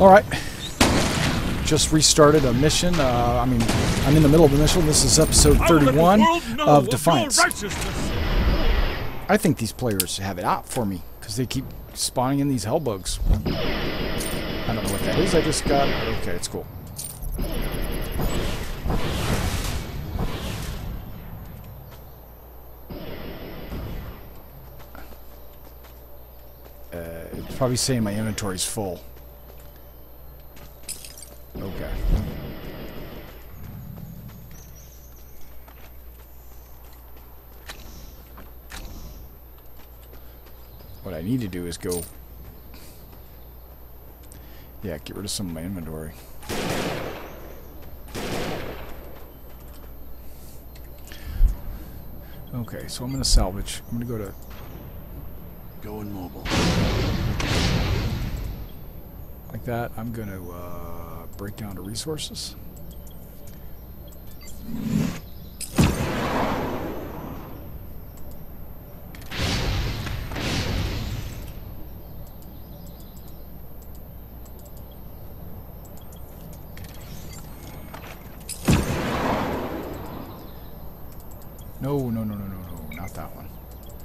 Alright. Just restarted a mission. I'm in the middle of a mission. This is episode 31 of Defiance. I think these players have it out for me because they keep spawning in these hellbugs. I don't know what that is. I just got... Okay, it's cool. It's probably saying my inventory's full. Okay. What I need to do is go... Yeah, get rid of some of my inventory. Okay, so I'm going to salvage. I'm going to go to... Going mobile. Like that. I'm going to break down to resources. No, not that one.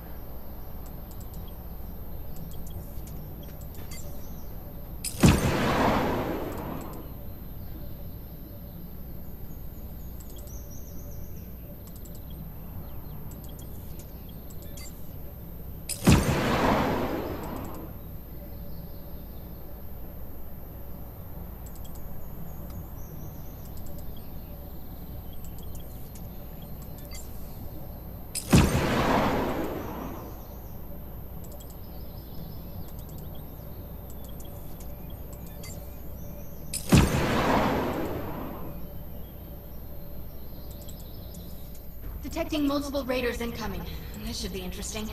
Detecting multiple raiders incoming. This should be interesting.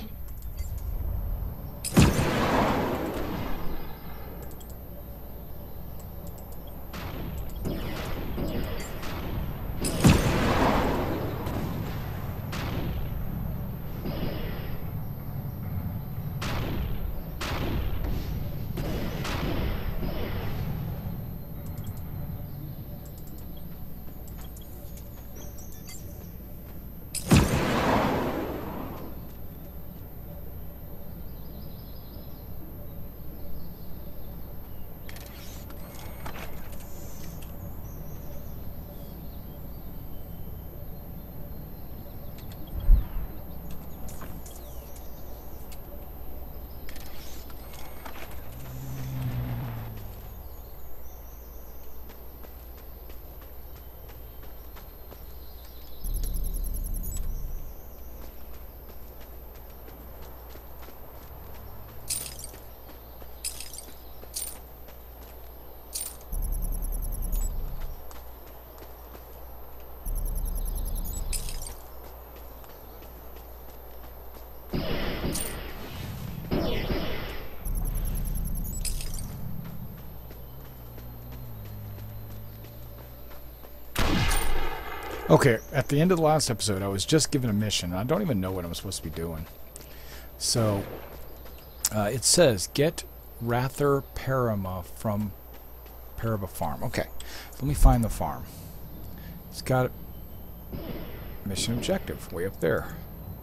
Okay, at the end of the last episode, I was just given a mission. I don't even know what I'm supposed to be doing. So, it says, get Rather Parama from Paraba Farm. Okay, let me find the farm. It's got a mission objective way up there.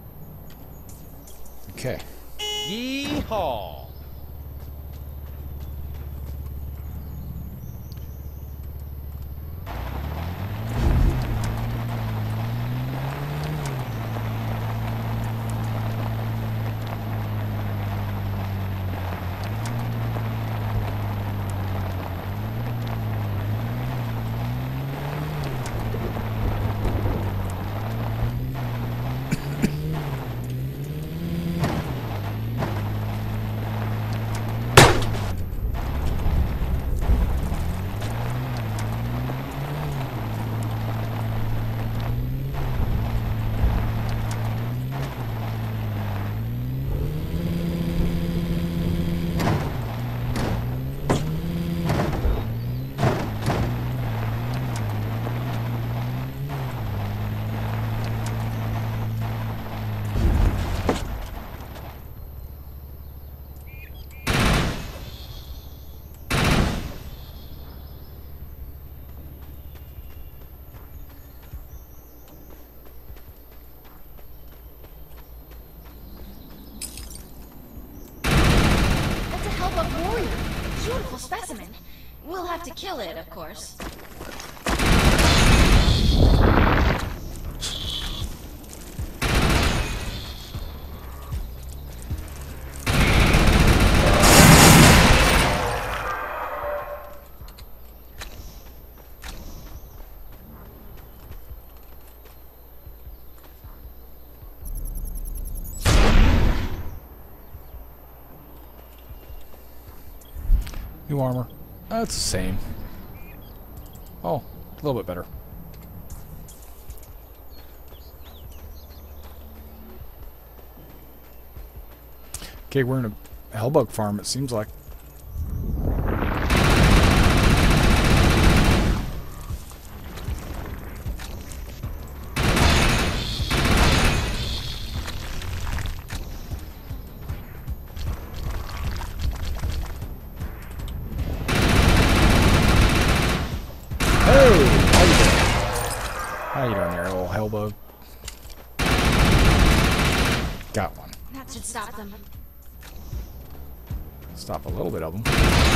Okay. Yeehaw! Beautiful specimen. We'll have to kill it, of course. New armor. That's the same. Oh, a little bit better. Okay, we're in a hellbug farm, it seems like. How you doing there, little hellbug? Got one. That should stop them. Stop a little bit of them.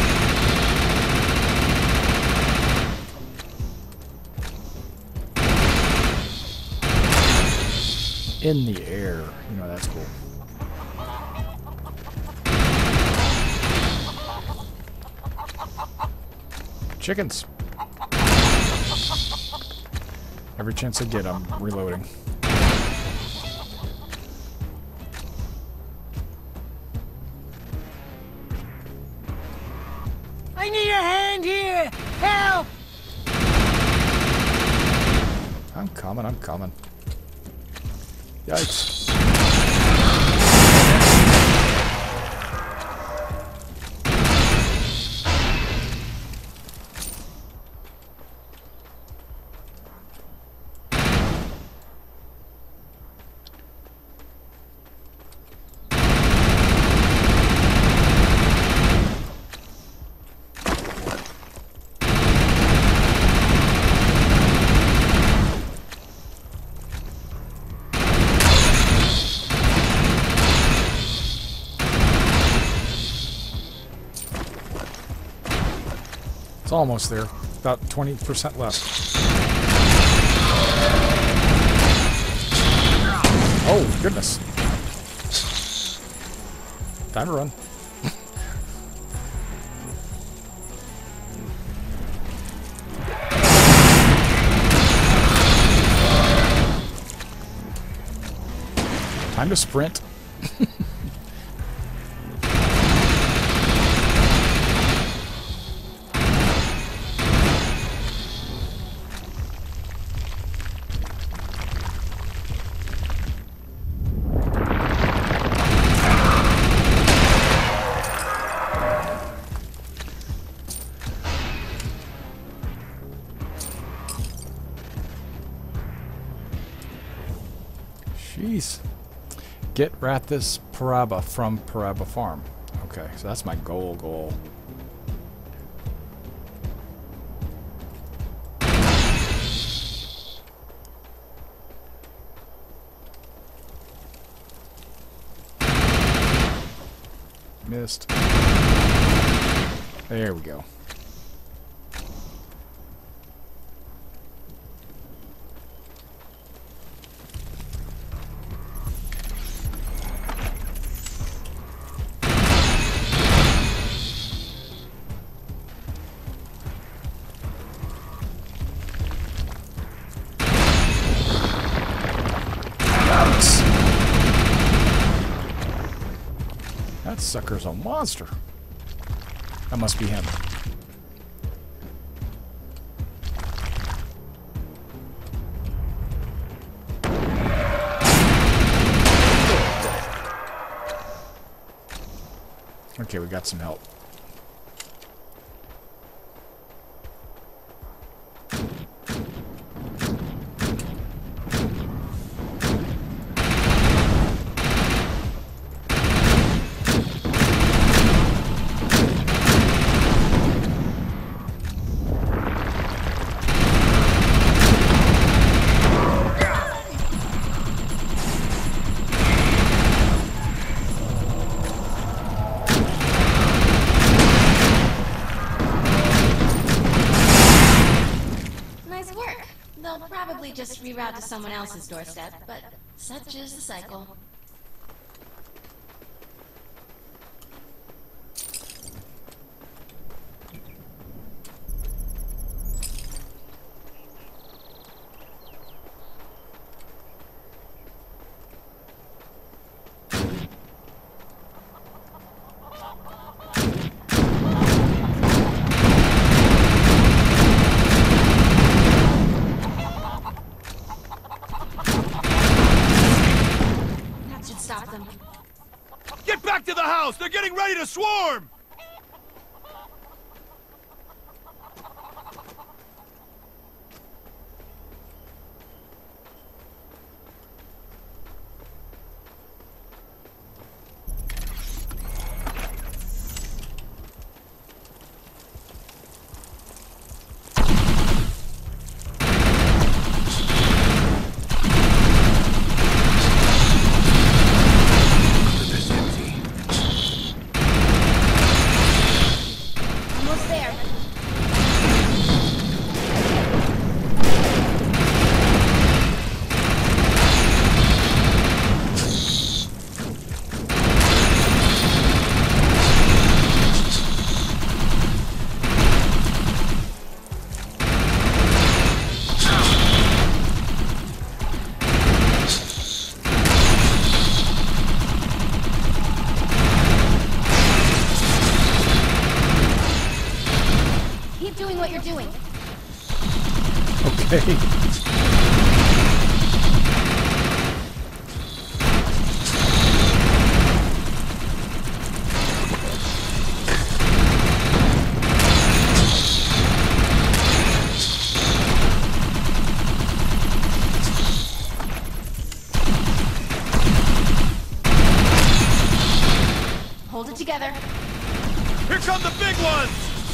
In the air. You know, that's cool. Chickens. Every chance I get, I'm reloading. I need a hand here! Help! I'm coming, I'm coming. Yikes. It's almost there. About 20% left. Oh, goodness. Time to run. Time to sprint. Jeez. Get Rathis Paraba from Paraba Farm. Okay, so that's my goal. Missed. There we go. That sucker's a monster. That must be him. Okay, we got some help. probably just reroute to someone else's doorstep, but such is the cycle. Stop them. Get back to the house! They're getting ready to swarm! Doing what you're doing. Okay. Hold it together. Here come the big ones!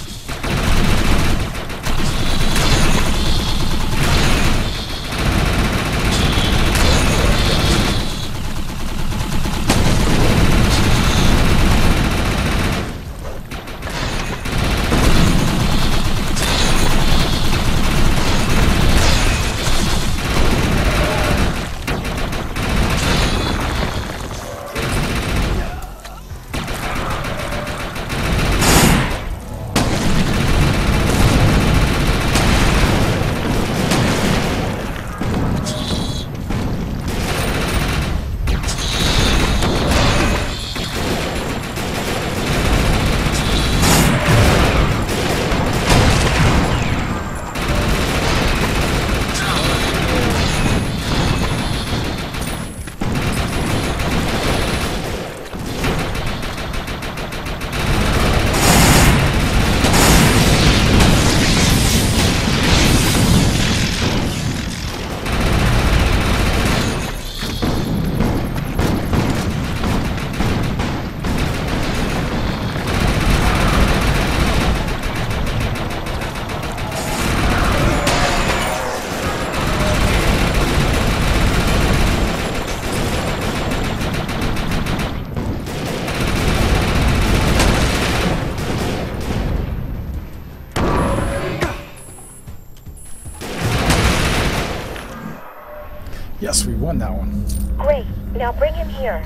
Yes, we won that one. Great. Now bring him here.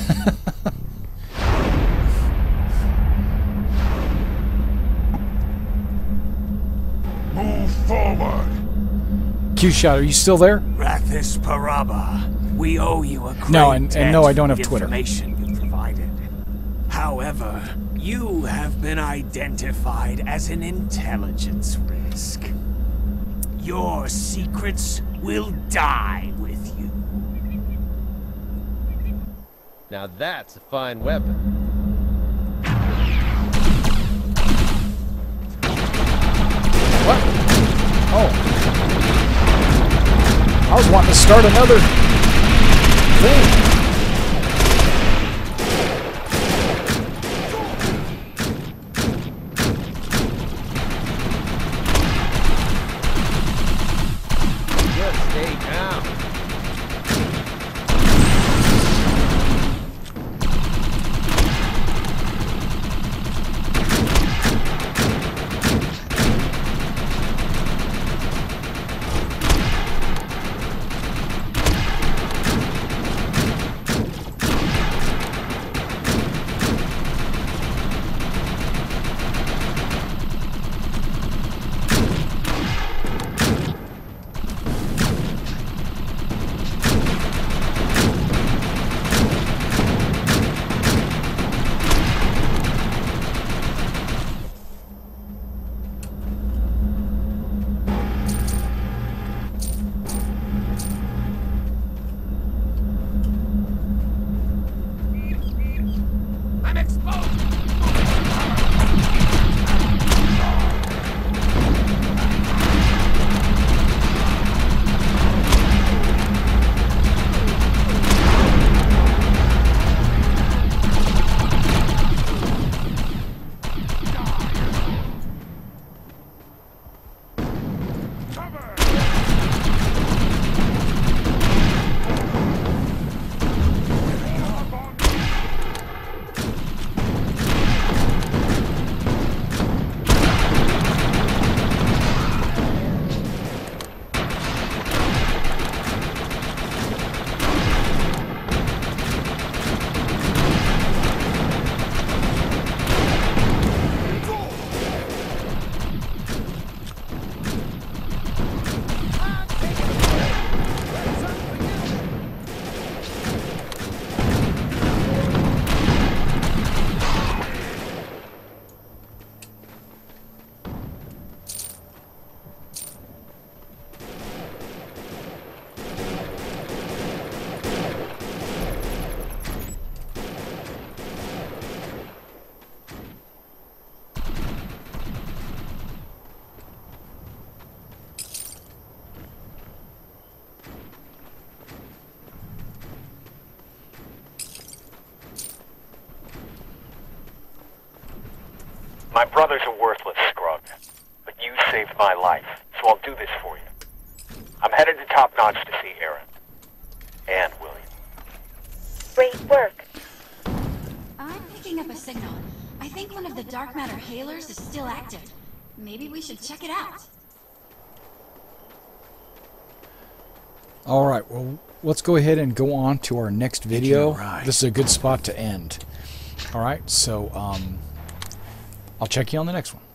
Move forward! Q-Shot, are you still there? Rathis Paraba, we owe you a great No, and debt no, I don't for have the Twitter. Information you provided. However, you have been identified as an intelligence risk. Your secrets will die with you. Now that's a fine weapon. What? Oh. I was wanting to start another thing. Just stay down. brother's a worthless scrub, but you saved my life, so I'll do this for you. I'm headed to Top Notch to see Aaron. And William. Great work. I'm picking up a signal. I think one of the dark matter hailers is still active. Maybe we should check it out. Alright, well, let's go ahead and go on to our next video. Right. This is a good spot to end. Alright, so I'll check you on the next one.